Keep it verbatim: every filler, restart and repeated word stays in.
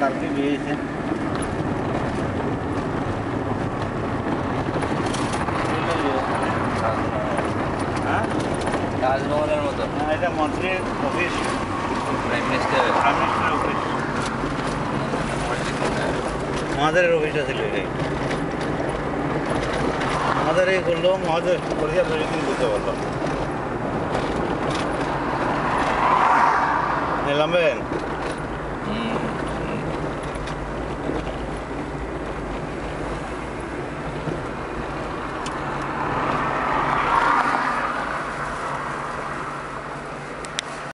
কালকে গিয়েছে হ্যাঁ রাজভবনের মতো। হ্যাঁ এটা মন্ত্রীর অফিস, প্রাইম মিনিস্টার প্রাইম মিনিস্টারের অফিস, আমাদের অফিসটা ছিল এটাই। আমাদের এই করলো মহাদেব পরিষদ দিতে বললো নিলামেন